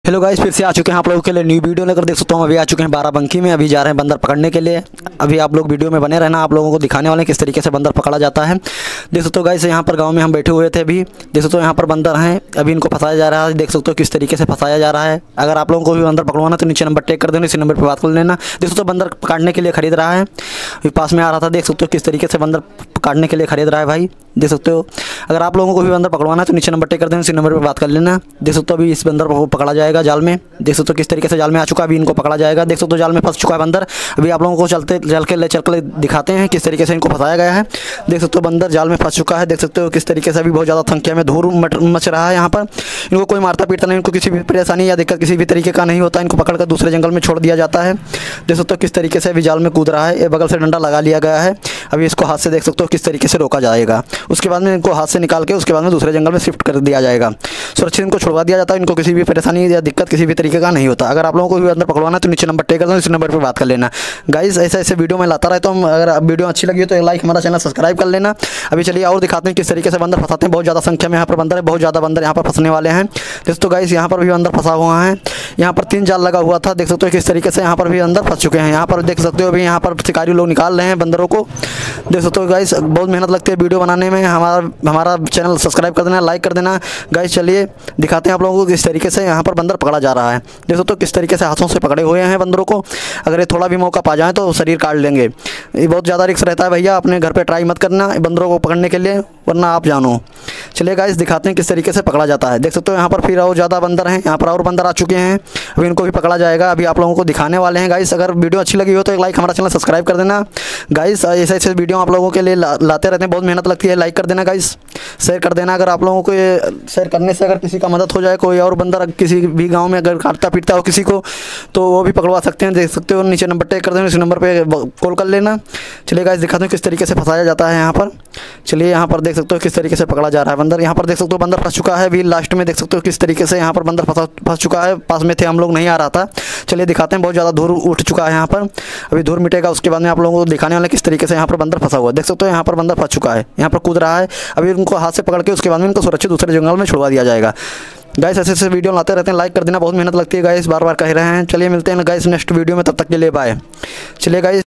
Hello guys, फिर से आ चुके हैं आप लोगों के लिए न्यू वीडियो लेकर। देख सकते हो हम अभी आ चुके हैं बाराबंकी में। अभी जा रहे हैं बंदर पकड़ने के लिए। अभी आप लोग वीडियो में बने रहना, आप लोगों को दिखाने वाले हैं किस तरीके से बंदर पकड़ा जाता है। देख सकते हो गाइस, यहाँ पर गांव में हम बैठे हुए थे। अभी देख सकते हो यहाँ पर बंदर हैं, अभी इनको फंसाया जा रहा है। देख सकते हो किस तरीके से फंसाया जा रहा है। अगर आप लोगों को भी बंदर पकड़वाना तो नीचे नंबर टेक कर देना, इसी नंबर पर बात कर लेना। देख सकते हो बंदर काटने के लिए खरीद रहा है, अभी पास में आ रहा था। देख सकते हो किस तरीके से बंदर काटने के लिए खरीद रहा है भाई। देख सकते हो अगर आप लोगों को भी बंदर पकड़वाना है तो नीचे नंबर टेक कर देना, इसी नंबर पर बात कर लेना। देख सकते हो अभी इस बंदर को पकड़ा जाएगा जाल में। देख सकते हो किस तरीके से जाल में आ चुका है, अभी इनको पकड़ा जाएगा। देख सकते हो जाल में फंस चुका है बंदर। अभी आप लोगों को चल के दिखाते हैं किस तरीके से इनको फंसाया गया है। देख सकते हो बंदर जाल में फंस चुका है। देख सकते हो किस तरीके से अभी बहुत ज़्यादा संख्या में धूल मच रहा है यहाँ पर। इनको कोई मारता पीटता नहीं, इनको किसी भी परेशानी या दिक्कत किसी भी तरीके का नहीं होता। इनको पकड़कर दूसरे जंगल में छोड़ दिया जाता है। देख सकते हो किस तरीके से अभी जाल में कूद रहा है। ये बगल से डंडा लगा लिया गया है। अभी इसको हाथ से देख सकते हो किस तरीके से रोका जाएगा। उसके बाद में इनको हाथ से निकाल के उसके बाद में दूसरे जंगल में शिफ्ट कर दिया जाएगा। सुरक्षित इनको छुड़वा दिया जाता है। इनको किसी भी परेशानी या दिक्कत किसी भी तरीके का नहीं होता। अगर आप लोगों को भी अंदर पकड़वाना है तो नीचे नंबर टेक कर दो, इस नंबर पर बात कर लेना। गाइस ऐसे ऐसे वीडियो में लाता रहता हूँ। अगर वीडियो अच्छी लगी हो तो एक लाइक, हमारा चैनल सब्सक्राइब कर लेना। अभी चलिए और दिखाते हैं किस तरीके से बंदर फंसाते हैं। बहुत ज़्यादा संख्या में यहाँ पर बंदर है, बहुत ज़्यादा बंदर यहाँ पर फंसने वाले हैं। दोस्तों गाइस यहाँ पर भी बंदर फंसा हुआ है। यहाँ पर 3 जाल लगा हुआ था। देख सकते हो किस तरीके से यहाँ पर भी अंदर फंस चुके हैं। यहाँ पर देख सकते हो अभी यहाँ पर शिकारी लोग निकाल रहे हैं बंदरों को। देख सकते हो गाइस बहुत मेहनत लगती है वीडियो बनाने में। हमारा चैनल सब्सक्राइब कर देना, लाइक कर देना। गाइस चलिए दिखाते हैं आप लोगों को किस तरीके से यहाँ पर बंदर पकड़ा जा रहा है। देख सकते हो किस तरीके से हाथों से पकड़े हुए हैं बंदरों को। अगर ये थोड़ा भी मौका पा जाए तो शरीर काट लेंगे। ये बहुत ज़्यादा रिस्क रहता है भैया, अपने घर पे ट्राई मत करना बंदरों को पकड़ने के लिए, वरना आप जानो। चलिए गाइस दिखाते हैं किस तरीके से पकड़ा जाता है। देख सकते हो यहाँ पर फिर और ज़्यादा बंदर हैं, यहाँ पर और बंदर आ चुके हैं। अभी इनको भी पकड़ा जाएगा। अभी आप लोगों को दिखाने वाले हैं। गाइस अगर वीडियो अच्छी लगी हो तो एक लाइक, हमारा चैनल सब्सक्राइब कर देना। गाइस ऐसे ऐसे वीडियो आप लोगों के लिए लाते रहते हैं, बहुत मेहनत लगती है। लाइक कर देना गाइस, शेयर कर देना। अगर आप लोगों को शेयर करने से अगर किसी का मदद हो जाए, कोई और बंदर किसी भी गाँव में अगर काटता पीटता हो किसी को, तो वो भी पकड़वा सकते हैं। देख सकते हो नीचे नंबर टेक कर देना, इस नंबर पे कॉल कर लेना। चलिए गाइस दिखाते हैं किस तरीके से फंसाया जाता है यहाँ पर। चलिए यहाँ पर देख सकते हो किस तरीके से पकड़ा जा रहा है बंदर। यहाँ पर देख सकते हो बंदर फंस चुका है। अभी लास्ट में देख सकते हो किस तरीके से यहाँ पर बंदर फंस चुका है। पास में थे हम लोग, नहीं आ रहा था। चलिए दिखाते हैं, बहुत ज़्यादा धूल उठ चुका है यहाँ पर। अभी धूल मिटेगा उसके बाद में आप लोगों को दिखाने वाले किस तरीके से यहाँ पर बंदर फंसा हुआ है। देख सकते हो यहाँ पर बंदर फंस चुका है, यहाँ पर कूद रहा है। अभी उनको हाथ से पकड़ के उसके बाद में इनको सुरक्षित दूसरे जंगल में छुड़वा दिया जाएगा। गाइस ऐसे ऐसे वीडियो लाते रहते हैं, लाइक कर देना। बहुत मेहनत लगती है गाइस, बार बार कह रहे हैं। चलिए मिलते हैं गाइस नेक्स्ट वीडियो में, तब तक के लिए बाय। चलिए गाइस।